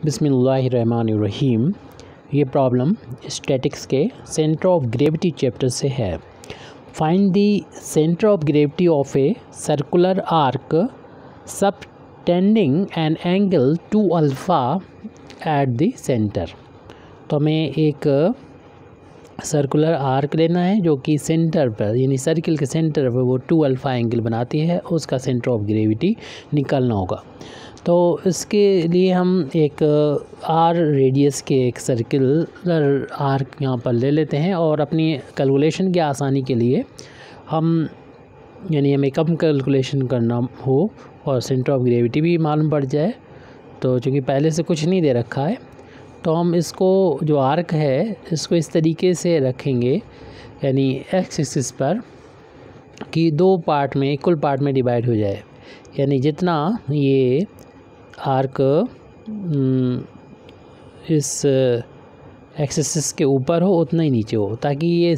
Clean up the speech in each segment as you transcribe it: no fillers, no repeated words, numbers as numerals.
बिस्मिल्लाहिर्रहमानिर्रहीम। ये problem statics के सेंटर ऑफ ग्रेविटी चैप्टर से है। Find the centre of gravity of a circular arc subtending an angle 2 alpha at the centre. तो हमें एक सर्कुलर आर्क लेना है जो कि सेंटर पर यानी सर्किल के सेंटर पर वो 2 अल्फ़ा एंगल बनाती है, उसका सेंटर ऑफ ग्रेविटी निकालना होगा। तो इसके लिए हम एक आर रेडियस के एक सर्कुलर आर्क यहाँ पर ले लेते हैं और अपनी कैलकुलेशन की आसानी के लिए हमें कम कैलकुलेशन करना हो और सेंटर ऑफ ग्रेविटी भी मालूम पड़ जाए, तो चूँकि पहले से कुछ नहीं दे रखा है तो हम इसको जो आर्क है इसको इस तरीके से रखेंगे, यानी एक्स एक्सिस पर कि 2 पार्ट में इक्वल पार्ट में डिवाइड हो जाए। यानी जितना ये आर्क इस एक्सिस के ऊपर हो उतना ही नीचे हो, ताकि ये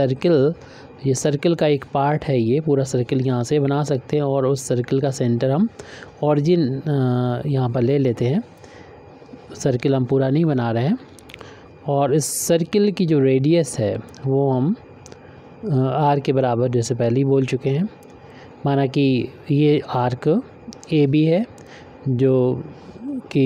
सर्किल का एक पार्ट है, ये पूरा सर्किल यहाँ से बना सकते हैं और उस सर्किल का सेंटर हम ऑरिजिन यहाँ पर ले लेते हैं। सर्किल हम पूरा नहीं बना रहे हैं और इस सर्किल की जो रेडियस है वो हम आर के बराबर जैसे पहले ही बोल चुके हैं। माना कि ये आर्क ए बी है जो कि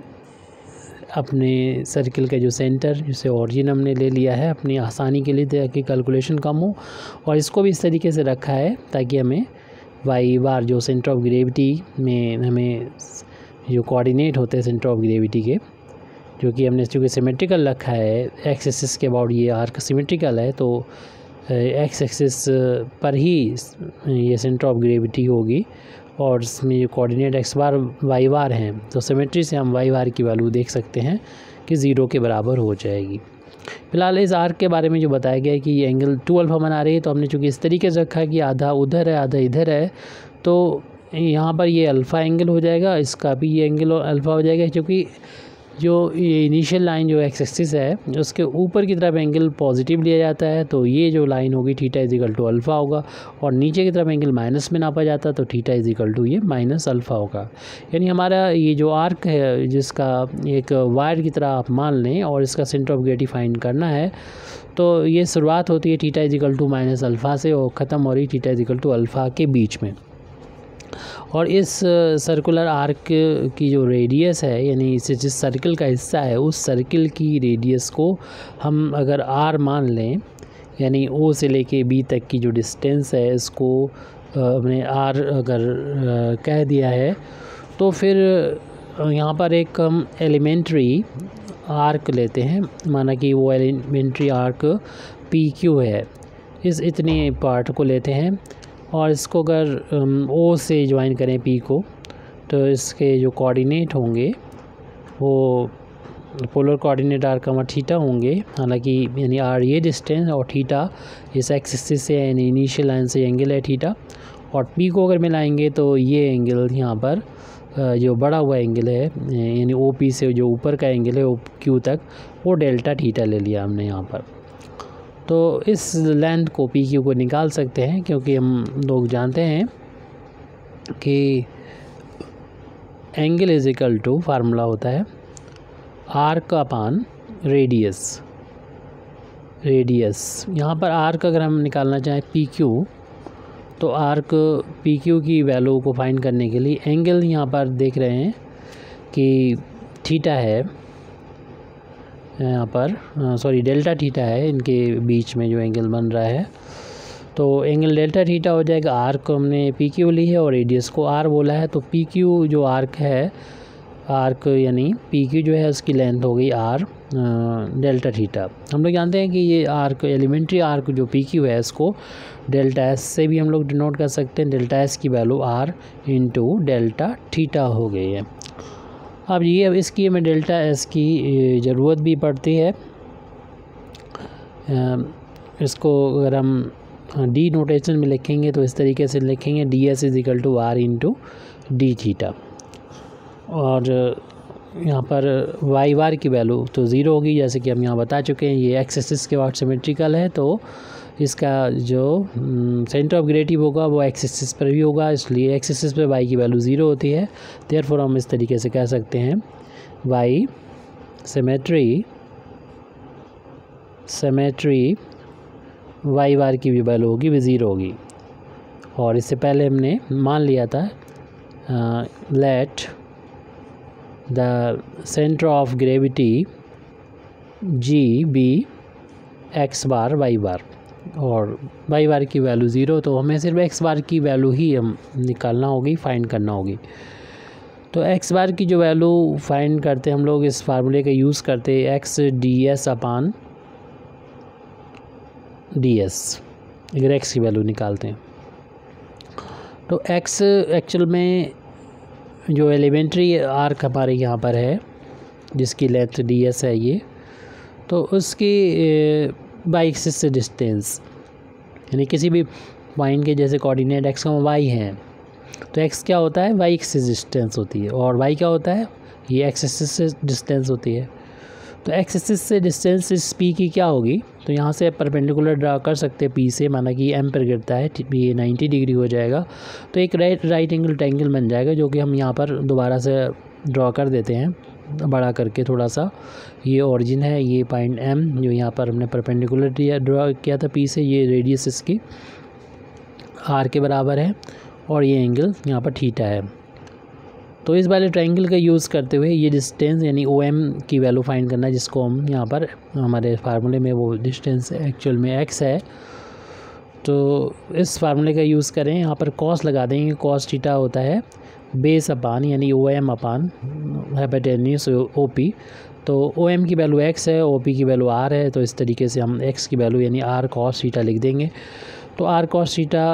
अपने सर्किल का जो सेंटर जिसे ऑरिजिन हमने ले लिया है अपनी आसानी के लिए ताकि कैलकुलेशन कम हो, और इसको भी इस तरीके से रखा है ताकि हमें वाई बार जो सेंटर ऑफ ग्रेविटी में हमें जो कोऑर्डिनेट होते हैं सेंटर ऑफ ग्रेविटी के, जो कि हमने चूँकि सिमेट्रिकल रखा है एक्स एक्सिस के अबाउट, ये आर्क सिमेट्रिकल है तो एक्स एक्सिस पर ही ये सेंटर ऑफ ग्रेविटी होगी और इसमें जो coordinate X bar Y bar हैं तो सिमेट्री से हम वाई बार की वैल्यू देख सकते हैं कि 0 के बराबर हो जाएगी। फिलहाल इस आर्क के बारे में जो बताया गया है कि ये एंगल 2 अल्फ़ा बना रही है, तो हमने चूँकि इस तरीके से रखा है कि आधा उधर है आधा इधर है, तो यहाँ पर ये अल्फ़ा एंगल हो जाएगा, इसका भी ये एंगल अल्फ़ा हो जाएगा, क्योंकि जो ये इनिशियल लाइन जो एक्स एक्सिस है उसके ऊपर की तरफ एंगल पॉजिटिव लिया जाता है, तो ये जो लाइन होगी थीटा इजिकल टू अल्फ़ा होगा, और नीचे की तरफ एंगल माइनस में नापा जाता है तो थीटा इजिकल टू ये माइनस अल्फ़ा होगा। यानी हमारा ये जो आर्क है जिसका एक वायर की तरह आप मान लें और इसका सेंटर ऑफ ग्रेविटी फाइंड करना है, तो ये शुरुआत होती है theta is equal to minus alpha से और ख़त्म हो रही थीटा इजिकल टू अल्फ़ा के बीच में। और इस सर्कुलर आर्क की जो रेडियस है, यानी इसे जिस सर्किल का हिस्सा है उस सर्किल की रेडियस को हम अगर आर मान लें, यानी ओ से लेके बी तक की जो डिस्टेंस है इसको हमने आर अगर कह दिया है, तो फिर यहाँ पर एक हम एलिमेंट्री आर्क लेते हैं। माना कि वो एलिमेंट्री आर्क पी क्यू है, इस इतने पार्ट को लेते हैं और इसको अगर ओ से ज्वाइन करें पी को, तो इसके जो कोऑर्डिनेट होंगे वो पोलर कोऑर्डिनेट आर का थीटा होंगे। हालांकि यानी आर ये डिस्टेंस और थीटा इस एक्स एक्सिस से यानी इनिशियल लाइन से एंगल है थीटा, और पी को अगर मिलाएंगे तो ये एंगल यहाँ पर जो बड़ा हुआ एंगल है यानी ओ पी से जो ऊपर का एंगल है ओ क्यू तक, वो डेल्टा थीटा ले लिया हमने यहाँ पर। तो इस लेंथ को पी क्यू को निकाल सकते हैं, क्योंकि हम लोग जानते हैं कि angle is equal to formula होता है आर्क अपान रेडियस। यहाँ पर आर्क अगर हम निकालना चाहें पी क्यू, तो आर्क पी क्यू की वैल्यू को फाइंड करने के लिए एंगल यहाँ पर देख रहे हैं कि थीटा है, यहाँ पर सॉरी डेल्टा थीटा है, इनके बीच में जो एंगल बन रहा है, तो एंगल डेल्टा थीटा हो जाएगा। आर्क को हमने पी क्यू ली है और रेडियस को आर बोला है, तो पी क्यू जो आर्क है, आर्क यानी पी क्यू जो है उसकी लेंथ हो गई आर डेल्टा थीटा। हम लोग जानते हैं कि ये आर्क एलिमेंट्री आर्क जो पी क्यू है इसको डेल्टा एस से भी हम लोग डिनोट कर सकते हैं। डेल्टा एस की value R into delta theta हो गई है। अब इसकी हमें डेल्टा एस की ज़रूरत भी पड़ती है। इसको अगर हम डी नोटेशन में लिखेंगे तो इस तरीके से लिखेंगे D S is equal to R into D theta, और यहाँ पर वाई बार की वैल्यू तो 0 होगी, जैसे कि हम यहाँ बता चुके हैं। ये एक्स एक्सिस के बाद सिमेट्रिकल है तो इसका जो सेंटर ऑफ ग्रेविटी होगा वो एक्स एक्सिस पर भी होगा, इसलिए एक्स एक्सिस पर वाई की वैल्यू 0 होती है। देयरफॉर हम इस तरीके से कह सकते हैं वाई सिमेट्री वाई बार की भी वैल्यू होगी भी 0 होगी। और इससे पहले हमने मान लिया था let the centre of gravity G be X bar Y bar, और वाई बार की वैल्यू 0, तो हमें सिर्फ एक्स बार की वैल्यू ही हम निकालना होगी, फाइंड करना होगी। तो एक्स बार की जो वैल्यू फाइंड करते हम लोग इस फार्मूले का यूज़ करते X D S upon D S, अगर एक्स की वैल्यू निकालते हैं। तो एक्स एक्चुअल में जो एलिमेंट्री आर्क हमारे यहाँ पर है जिसकी लेंथ डी एस है ये, तो उसकी वाई एक्सिस से डिस्टेंस, यानी किसी भी पॉइंट के जैसे कोऑर्डिनेट एक्स और वाई हैं, तो एक्स क्या होता है वाई एक्सिस डिस्टेंस होती है, और वाई क्या होता है ये एक्स एक्सिस से डिस्टेंस होती है। तो एक्स एक्सिस से डिस्टेंस इस पी की क्या होगी, तो यहाँ से परपेंडिकुलर ड्रा कर सकते हैं पी से, माना कि एम पर गिरता है, ये 90 डिग्री हो जाएगा, तो एक राइट एंगल ट्रायंगल बन जाएगा, जो कि हम यहाँ पर दोबारा से ड्रा कर देते हैं बड़ा करके थोड़ा सा। ये ओरिजिन है, ये पॉइंट एम जो यहाँ पर हमने परपेंडिकुलर ड्रा किया था पी से, ये रेडियस इसकी आर के बराबर है, और ये एंगल यहाँ पर थीटा है। तो इस वाले ट्रायंगल का यूज़ करते हुए ये डिस्टेंस यानी ओ एम की वैल्यू फाइंड करना है, जिसको हम यहाँ पर हमारे फार्मूले में वो डिस्टेंस एक्चुअल में एक्स है। तो इस फार्मूले का यूज़ करें, यहाँ पर कॉस लगा देंगे, कॉस थीटा होता है बेस अपान यानी O M upon hypotenuse O P. तो ओ एम की वैल्यू एक्स है, ओ पी की वैल्यू आर है, तो इस तरीके से हम एक्स की वैल्यू यानी आर कॉस थीटा लिख देंगे। तो R cos theta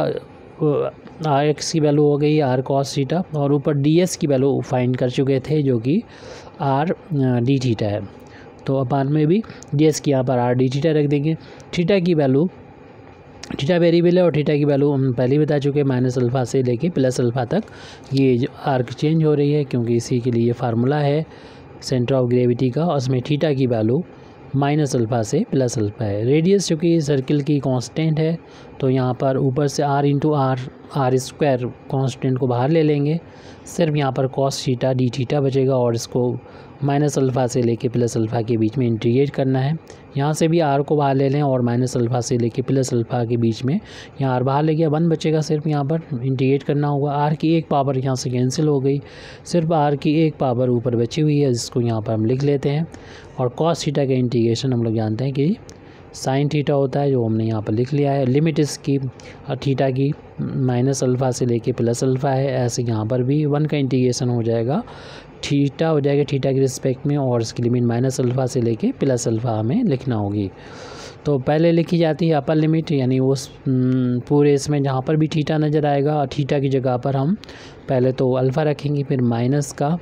R X की वैल्यू हो गई आर कॉस थीटा, और ऊपर डी एस की वैल्यू फाइंड कर चुके थे जो कि आर डी थीटा है। तो अपान में भी डी एस की यहाँ पर आर डी थीटा रख देंगे। थीटा की वैल्यू, थीटा वेरिएबल है और थीटा की वैल्यू हम पहले ही बता चुके हैं, माइनस अल्फ़ा से लेके प्लस अल्फ़ा तक ये जो आर्क चेंज हो रही है, क्योंकि इसी के लिए ये फार्मूला है सेंटर ऑफ ग्रेविटी का, और उसमें थीटा की वैल्यू माइनस अल्फ़ा से प्लस अल्फ़ा है। रेडियस चूँकि सर्किल की कांस्टेंट है, तो यहाँ पर ऊपर से R into R square constant को बाहर ले लेंगे, सिर्फ यहाँ पर कॉस थीटा डी थीटा बचेगा, और इसको माइनस अल्फ़ा से लेके प्लस अल्फ़ा के बीच में इंटीग्रेट करना है। यहाँ से भी आर को बाहर ले लें, और माइनस अल्फ़ा से लेके प्लस अल्फ़ा के बीच में यहाँ आर बाहर ले गया, 1 बचेगा, सिर्फ यहाँ पर इंटीग्रेट करना होगा। आर की एक पावर यहाँ से कैंसिल हो गई, सिर्फ आर की एक पावर ऊपर बची हुई है, जिसको यहाँ पर हम लिख लेते हैं। और कॉस थीटा का इंटीग्रेशन हम लोग जानते हैं कि साइन थीटा होता है, जो हमने यहाँ पर लिख लिया है। लिमिट इसकी थीटा की माइनस अल्फ़ा से लेके प्लस अल्फ़ा है, ऐसे यहाँ पर भी 1 का इंटीग्रेशन हो जाएगा, थीटा हो जाएगा थीटा के रिस्पेक्ट में, और इसकी लिमिट माइनस अल्फ़ा से लेके प्लस अल्फ़ा हमें लिखना होगी। तो पहले लिखी जाती है अपर लिमिट, यानी उस पूरे इसमें जहाँ पर भी थीटा नज़र आएगा, थीटा की जगह पर हम पहले तो अल्फ़ा रखेंगे, फिर माइनस का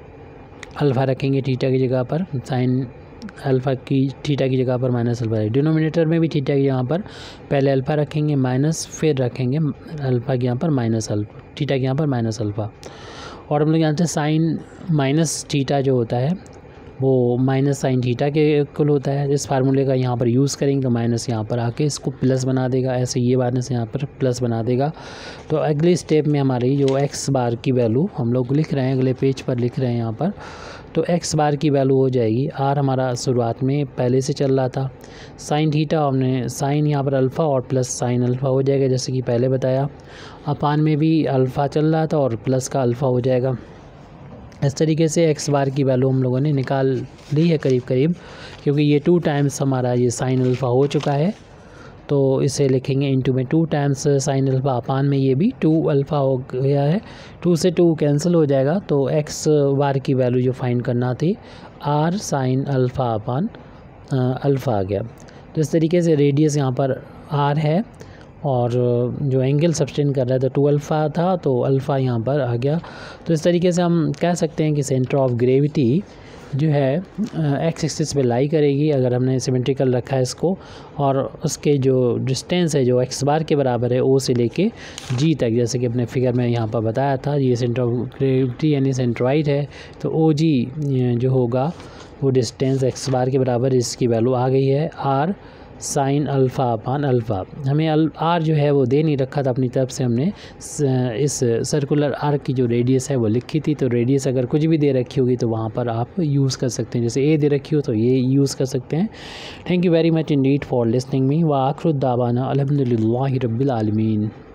अल्फ़ा रखेंगे थीटा की जगह पर, साइन अल्फ़ा की थीटा की जगह पर माइनस अल्फ़ा है। डिनोमिनेटर में भी थीटा की यहाँ पर पहले अल्फ़ा रखेंगे माइनस, फिर रखेंगे अल्फ़ा के यहाँ पर माइनस अल्फ़ा, थीटा के यहाँ पर माइनस अल्फ़ा। और हम लोग जानते हैं साइन माइनस थीटा जो होता है वो माइनस साइन थीटा के इक्वल होता है। इस फार्मूले का यहाँ पर यूज़ करेंगे तो माइनस यहाँ पर आके इसको प्लस बना देगा, ऐसे ये माइनस यहाँ पर प्लस बना देगा। तो अगले स्टेप में हमारी जो एक्स बार की वैल्यू हम लोग लिख रहे हैं, अगले पेज पर लिख रहे हैं यहाँ पर, तो एक्स बार की वैल्यू हो जाएगी, आर हमारा शुरुआत में पहले से चल रहा था, साइन थीटा हमने साइन यहाँ पर अल्फ़ा और प्लस साइन अल्फ़ा हो जाएगा, जैसे कि पहले बताया। अपान में भी अल्फ़ा चल रहा था और प्लस का अल्फ़ा हो जाएगा। इस तरीके से एक्स बार की वैल्यू हम लोगों ने निकाल ली है करीब करीब, क्योंकि ये 2 टाइम्स हमारा ये साइन अल्फ़ा हो चुका है, तो इसे लिखेंगे इनटू में 2 टाइम्स साइन अल्फ़ा, अपान में ये भी 2 अल्फ़ा हो गया है, 2 से 2 कैंसिल हो जाएगा। तो एक्स बार की वैल्यू जो फाइंड करना थी R sine alpha upon alpha आ गया। तो इस तरीके से रेडियस यहाँ पर आर है और जो एंगल सब्सटेंड कर रहा था 2 अल्फ़ा था, तो अल्फ़ा यहाँ पर आ गया। तो इस तरीके से हम कह सकते हैं कि सेंटर ऑफ ग्रेविटी जो है एक्स एक्सिस पे लाई करेगी अगर हमने सिमेट्रिकल रखा है इसको, और उसके जो डिस्टेंस है जो एक्स बार के बराबर है ओ से लेके जी तक, जैसे कि अपने फिगर में यहाँ पर बताया था, ये सेंटर ऑफ ग्रेविटी यानी सेंट्रॉइड है, तो ओ जी जो होगा वो डिस्टेंस एक्स बार के बराबर, इसकी वैल्यू आ गई है R sine alpha upon alpha. हमें आर जो है वो दे नहीं रखा था अपनी तरफ से, हमने इस सर्कुलर आर्क की जो रेडियस है वो लिखी थी। तो रेडियस अगर कुछ भी दे रखी होगी तो वहाँ पर आप यूज़ कर सकते हैं, जैसे ए दे रखी हो तो ये यूज़ कर सकते हैं। Thank you very much indeed for listening me व आखिर दावाना अल्हम्दुलिल्लाहि रब्बिल आलमीन।